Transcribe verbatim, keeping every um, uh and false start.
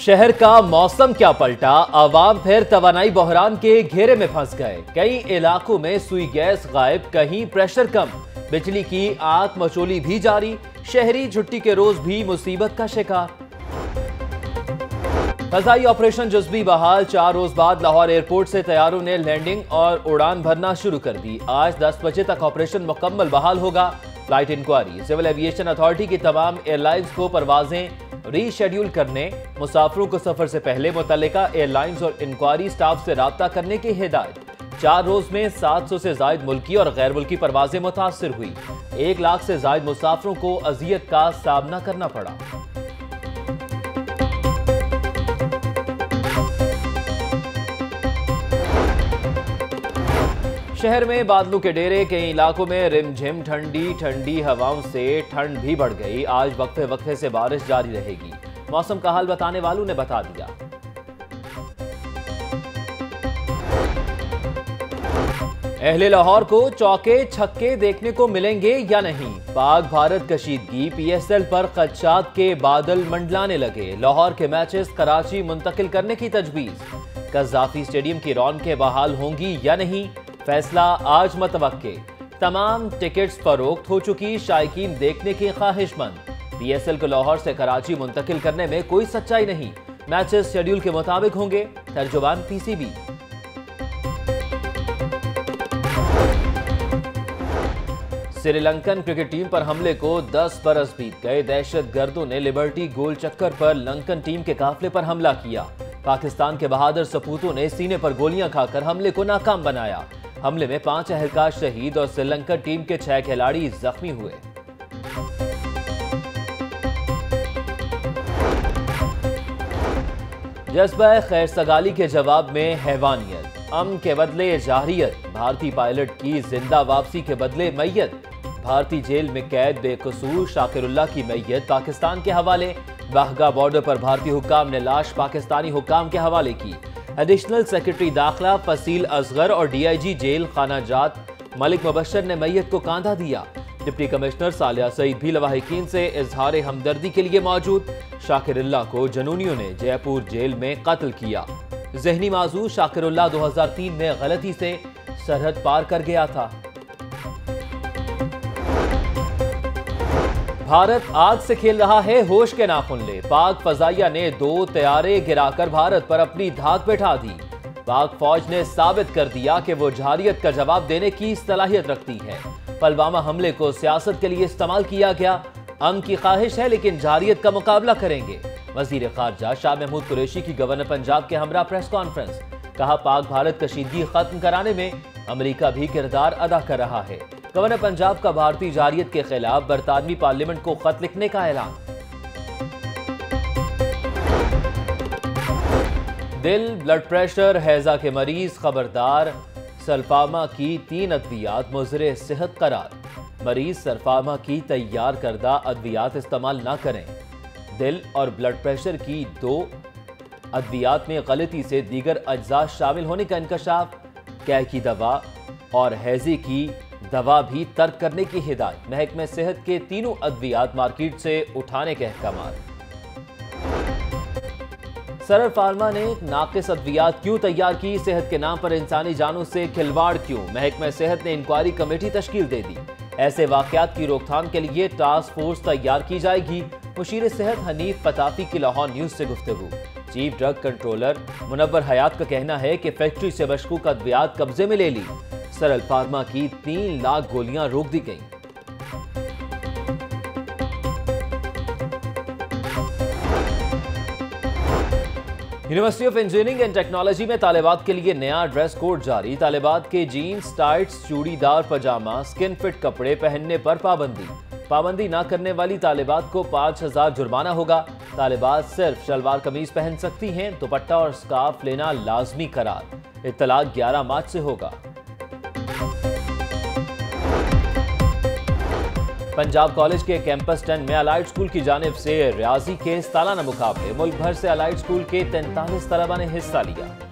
शहर का मौसम क्या पलटा, आवाम फिर तवानाई बहरान के घेरे में फंस गए। कई इलाकों में सुई गैस गायब, कहीं प्रेशर कम, बिजली की आग मचोली भी जारी। शहरी छुट्टी के रोज भी मुसीबत का शिकार। फजाई ऑपरेशन जुज़वी बहाल, चार रोज बाद लाहौर एयरपोर्ट से तैयारों ने लैंडिंग और उड़ान भरना शुरू कर दी। आज दस बजे तक ऑपरेशन मुकम्मल बहाल होगा। Flight enquiry, civil aviation authority की तमाम एयरलाइंस को परवाजें रीशेड्यूल करने, मुसाफिरों को सफर से पहले मुतल्लिका एयरलाइंस और इंक्वायरी स्टाफ से राब्ता करने की हिदायत। चार रोज में सात सौ से जायद मुल्की और गैर मुल्की परवाजें मुतासिर हुई। एक लाख से जायद मुसाफिरों को अजियत का सामना करना पड़ा। शहर में बादलों के डेरे, कई इलाकों में रिमझिम ठंडी ठंडी हवाओं से ठंड भी बढ़ गई। आज वक्फे वक्फे से बारिश जारी रहेगी, मौसम का हाल बताने वालों ने बता दिया। अहले लाहौर को चौके छक्के देखने को मिलेंगे या नहीं? पाक भारत कशीदगी, पीएसएल पर खदशात के बादल मंडलाने लगे। लाहौर के मैचेस कराची मुंतकिल करने की तजवीज। कज़ाफी स्टेडियम की रौनकें बहाल होंगी या नहीं? फैसला आज मतवक्के। तमाम टिकट्स फरोख्त हो चुकी, शायकीन देखने की ख्वाहिशमंद। पीएसएल को लाहौर से कराची मुंतकिल करने में कोई सच्चाई नहीं, मैचेस शेड्यूल के मुताबिक होंगे। तर्जुबान पीसीबी। श्रीलंकन क्रिकेट टीम पर हमले को दस बरस बीत गए। दहशत गर्दों ने लिबर्टी गोल चक्कर पर लंकन टीम के काफिले पर हमला किया। पाकिस्तान के बहादुर सपूतों ने सीने पर गोलियां खाकर हमले को नाकाम बनाया। हमले में पांच अहलकार शहीद और श्रीलंकन टीम के छह खिलाड़ी जख्मी हुए। जज्बा खैर सगाली के जवाब में हैवानियत, अमन के बदले जाहिरियत। भारतीय पायलट की जिंदा वापसी के बदले मैयत। भारतीय जेल में कैद बेकसूर शाकिरुल्लाह की मैयत पाकिस्तान के हवाले। बाघा बॉर्डर पर भारतीय हुक्काम ने लाश पाकिस्तानी हुक्काम के हवाले की। एडिशनल सेक्रेटरी दाखिला फसील असगर और डीआईजी जेल खाना जात मलिक मुबशर ने मैयत को कांधा दिया। डिप्टी कमिश्नर सालिया सईद भी लवाहिकीन से इजहार हमदर्दी के लिए मौजूद। शाकिरुल्लाह को जनूनियों ने जयपुर जेल में कत्ल किया। जहनी माजूर शाकिरुल्लाह दो हजार तीन में गलती से सरहद पार कर गया था। भारत आग से खेल रहा है, होश के नाखुन ले। पाक फजाइया ने दो तैयारे गिराकर भारत पर अपनी धाक बैठा दी। पाक फौज ने साबित कर दिया कि वो जारियत का जवाब देने की सलाहियत रखती है। पुलवामा हमले को सियासत के लिए इस्तेमाल किया गया। अमन की ख्वाहिश है लेकिन जारियत का मुकाबला करेंगे। वजीर खारजा शाह महमूद कुरैशी की गवर्नर पंजाब के हमरा प्रेस कॉन्फ्रेंस। कहा, पाक भारत कशीदगी खत्म कराने में अमेरिका भी किरदार अदा कर रहा है। गवर्नर पंजाब का भारतीय जारियत के खिलाफ बरतानवी पार्लियामेंट को खत लिखने का ऐलान। दिल, ब्लड प्रेशर, हैजा के मरीज खबरदार। सल्फामा की तीन अद्वियात मुज़रे सेहत करार। मरीज सल्फामा की तैयार करदा अद्वियात इस्तेमाल ना करें। दिल और ब्लड प्रेशर की दो अद्वियात में गलती से दीगर अज्जा शामिल होने का इंकशाफ। कैह की दवा और हैजे की दवा भी तर्क करने की हिदायत। महकमे सेहत के तीनों अद्वियात मार्केट से उठाने के अहकाम। सरर फार्मा ने नाकिस अद्वियात क्यों तैयार की? सेहत के नाम पर इंसानी जानों से खिलवाड़ क्यों? महकमे सेहत ने इंक्वायरी कमेटी तश्कील दे दी। ऐसे वाकयात की रोकथाम के लिए टास्क फोर्स तैयार की जाएगी। मुशीर सेहत हनीफ पताफी की लाहौर न्यूज से गुफ्तगू। Chief drug controller Munawwar Hayat का कहना है कि फैक्ट्री से मशकूक अद्वियात कब्जे में ले ली। सरल फार्मा की तीन लाख गोलियां रोक दी गईं। University of engineering and technology में तालिबात के लिए नया ड्रेस कोड जारी। तालिबात के jeans, tights, churidar pyjama, skin fit कपड़े पहनने पर पाबंदी। पाबंदी न करने वाली तालिबात को पाँच हजार जुर्माना होगा। तालिबात सिर्फ शलवार कमीज पहन सकती हैं। दुपट्टा और स्कार्फ लेना लाजमी करार। इत्तलाक ग्यारह मार्च से होगा। पंजाब कॉलेज के कैंपस टेन में अलाइड स्कूल की जानिब से रियाजी के सालाना मुकाबले। मुल्क भर से अलाइड स्कूल के तैंतालीस तलबा ने हिस्सा लिया।